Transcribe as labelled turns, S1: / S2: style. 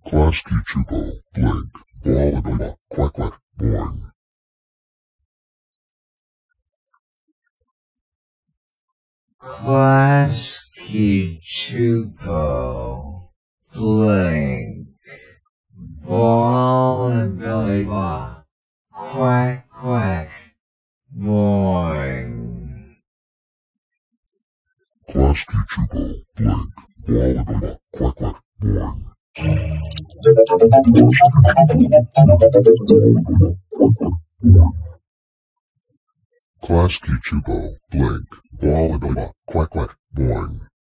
S1: Klasky, Csupo, blink, ball, and quack, quack, boing.
S2: Klasky, Scupo, blink, ball and billy ball, quack, quack, boing.
S1: Klasky, Csupo, blink, ball, and quack, quack, boing. Klasky, Csupo, blink, ball, and quack, quack, boing.